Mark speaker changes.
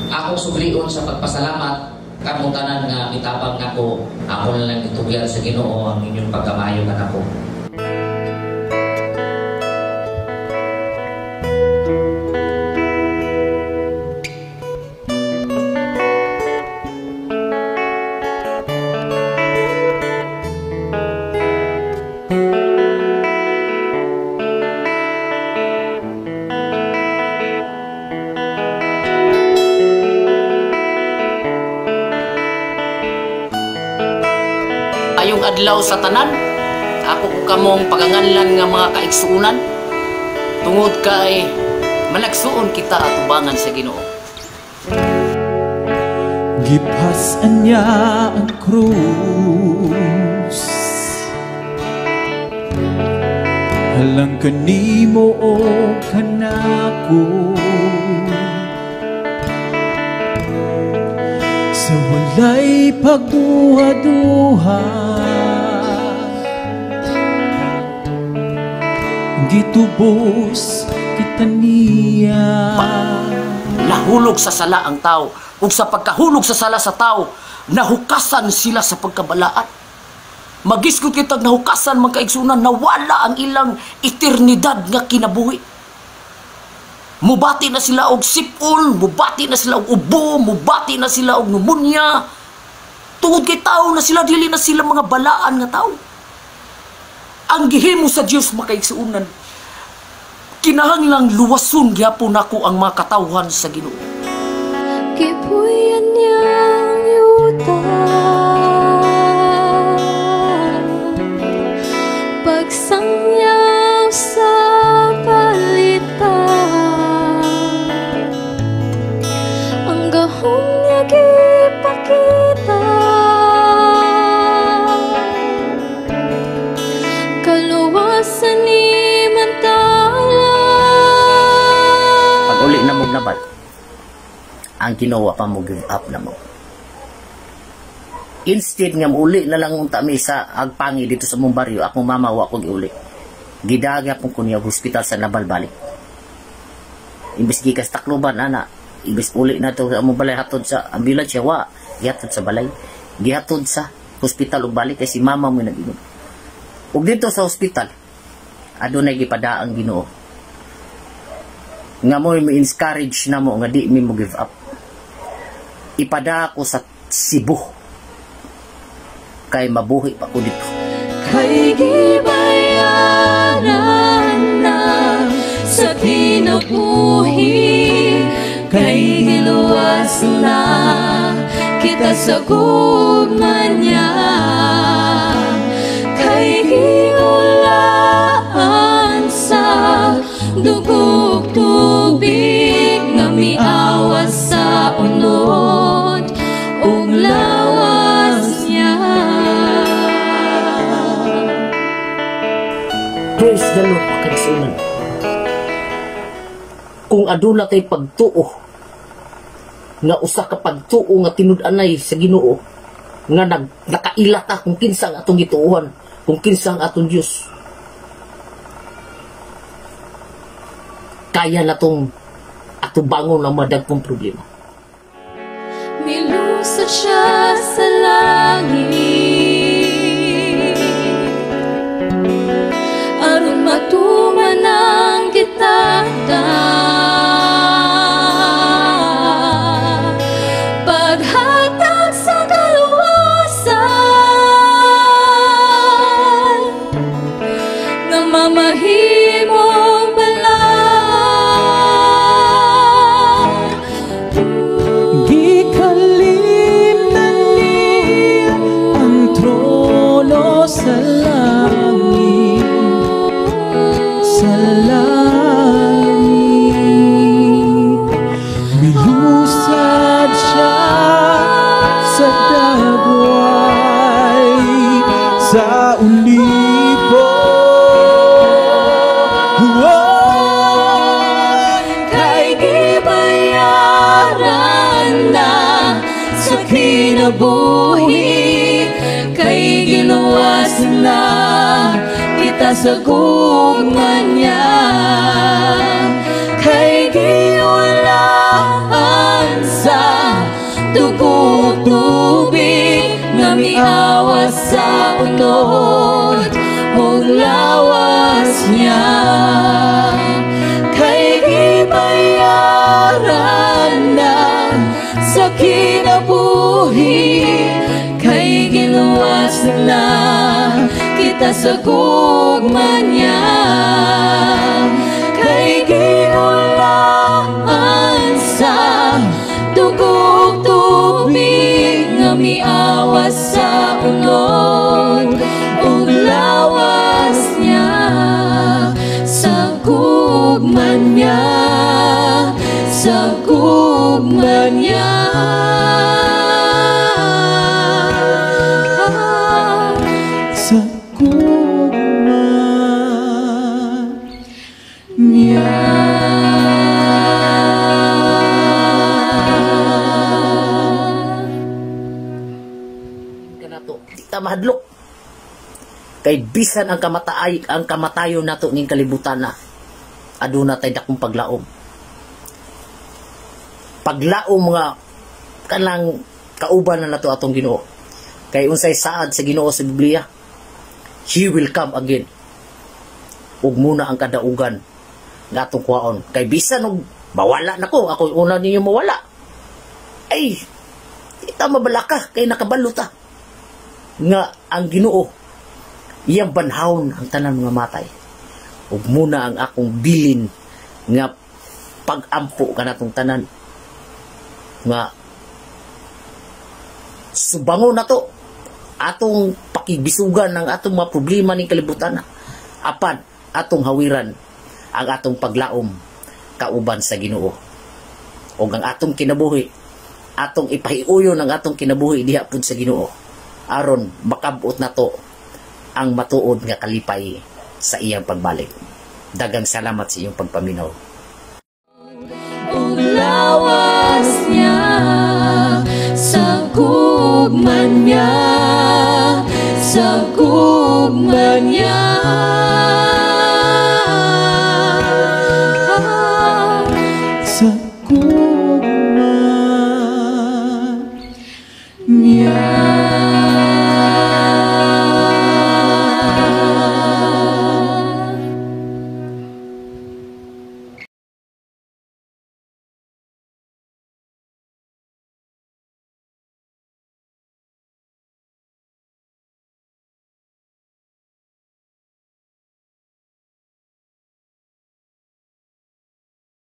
Speaker 1: akong suglion sa pagpasalamat kamo tanan nga mitabang nako. Ako na lang gitugyan sa Ginoo ang inyong pagkamayo kanako.
Speaker 2: Ayong adlaw sa tanan, ako ko kamong paganganlan nga mga kaigsuunan, tungod kay malagsuon kita atubangan sa Ginoo.
Speaker 3: Gipasan niya ang krus, halang kanimo o kanako, sa walay pagduha-duha, gitubos kita niya.
Speaker 2: Nahulog sa sala ang tao, ug sa pagkahulog sa sala sa tao, nahukasan sila sa pagkabalaan. Magisgot kitag nahukasan mga kaigsunan, nawala ang ilang eternidad nga kinabuhi. Mubati na sila og sipon, mubati na sila og ubo, mubati na sila og pneumonia. Tungod kay tao na sila, dili na sila mga balaan nga tao. Ang gihimo sa Dios makaigsuunan, kinahanglang luwason gyapon nako ang mga katawhan sa Ginoo.
Speaker 4: Kipuyan niyang yuta, pagsangyaw sa palitan, ang gahom niya gipakita, kaluwasan ni mantala.
Speaker 2: Pag uli na mong nabat, ang ginawa pa mo give up na mo. Instead nga uli na lang unta mi sa agpangi dito sa mong baryo, akong mama wa ko giuli. Gidaga pong kunya hospital sa Nabalbalik. Imbes gikas Tacloban ana, imbes uli na to sa among balay hatod sa ambulance wa, gihatod sa balay, gihatod sa hospital ug balik kay si mama mo nag-ingon. Ug dito sa hospital, adunay gipada ang Ginoo. Nga mo i-encourage na mo nga di mi mo give up. Ipada ako sa Cebu kay mabuhi pa ko dito.
Speaker 4: Kay gibayaran na sa kinabuhi, kay giluwas na kita sa gugman niya, kay giulaan sa dugog tubig nga miawas sa unod ug lawas niya.
Speaker 2: Praise the Lord, kaigsuunan. Kung aduna kay pagtuo, nga usa ka pagtuo nga tinud-anay sa Ginoo, nga nakailat ta kung kinsa ang atong gituuhan, kung kinsa ang atong Dios, kaya na tong atubangon ang madagpong problema.
Speaker 4: Milusad siya sa langit, aron matuman ang kitanda, paghatag sa kaluwasan, nga mamahimong
Speaker 3: sa langit, sa langit, milusad siya sa dagway, sa ulipo.
Speaker 4: Kay gibayaran na sa kinabuhi, kay giluwas na kita sa gugman niya, kay giulaan sa miawas sa unod ug lawas niya kay gibayaran na sa kinabuhi kay giluwas na kita sa gugma niya kay giulaan sa dugog tubig nga miawas sa unod ug lawas niya sa gugma niya sa gugma niya
Speaker 3: sa gugma niya.
Speaker 2: Kanato di ta mahadlok kay bisan ang kamatayon nato ning kalibutan na aduna tay dakong paglaom nga kanang kauban na nato atong Ginoo kay unsay saad sa Ginoo sa Biblia, He will come again ug muna ang kadaugan nga atong kuhaon kay bisan og mawala nako ako una ninyo mawala ay ita mabalaka kay nakabalo ta nga ang Ginoo iyang banhawon ang tanan mga matay ug muna ang akong bilin nga pag-ampo kanatong tanan nga subangon na to atong pakibisugan ng atong mga problema ning kalibutan apan atong hawiran ang atong paglaom kauban sa Ginoo ug ang atong kinabuhi atong ipahiuyon ang atong kinabuhi diha pud sa Ginoo aron makabot na to ang matuod nga kalipay sa iyang pagbalik. Dagang salamat sa iyong pagpaminaw.
Speaker 4: Ug lawas niya sa gugma niya sa gugma niya
Speaker 3: sa gugma